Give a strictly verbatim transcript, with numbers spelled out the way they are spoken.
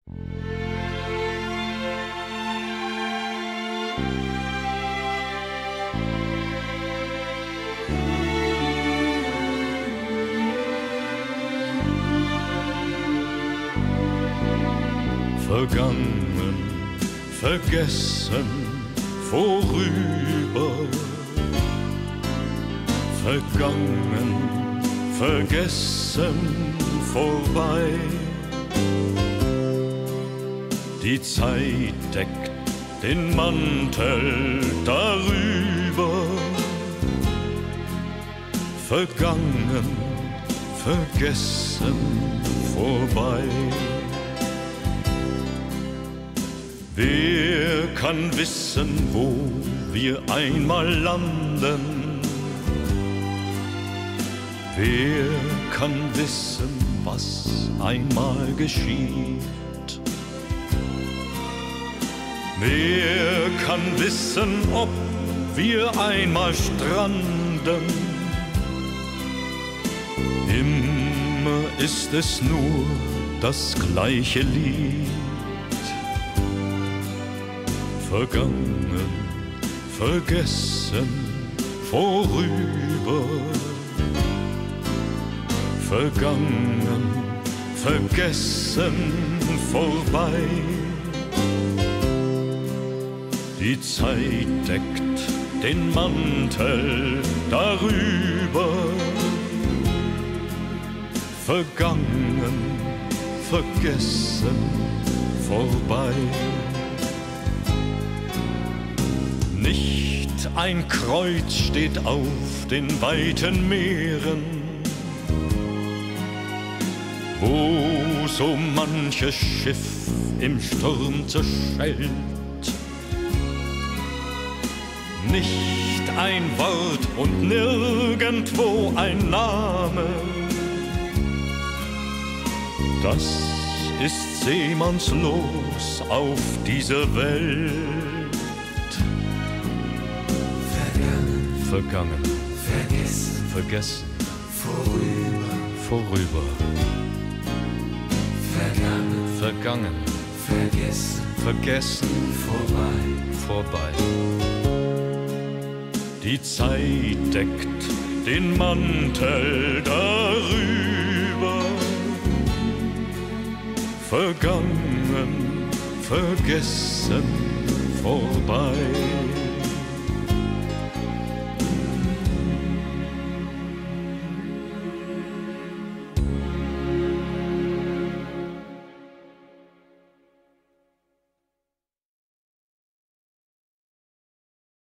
Vergangen, vergessen, vorüber. Vergangen, vergessen, vorbei. Die Zeit deckt den Mantel darüber. Vergangen, vergessen, vorbei. Wer kann wissen, wo wir einmal landen? Wer kann wissen, was einmal geschieht? Wer kann wissen, ob wir einmal stranden? Immer ist es nur das gleiche Lied. Vergangen, vergessen, vorüber. Vergangen, vergessen, vorbei. Die Zeit deckt den Mantel darüber. Vergangen, vergessen, vorbei. Nicht ein Kreuz steht auf den weiten Meeren, wo so manches Schiff im Sturm zerschellt. Nicht ein Wort und nirgendwo ein Name. Das ist Seemannslos auf dieser Welt. Vergangen, vergessen, vergessen, vorüber, vorüber. Vergangen, Vergangen, vergessen, vergessen, vorbei, vorbei. Die Zeit deckt den Mantel darüber. Vergangen, vergessen, vorbei.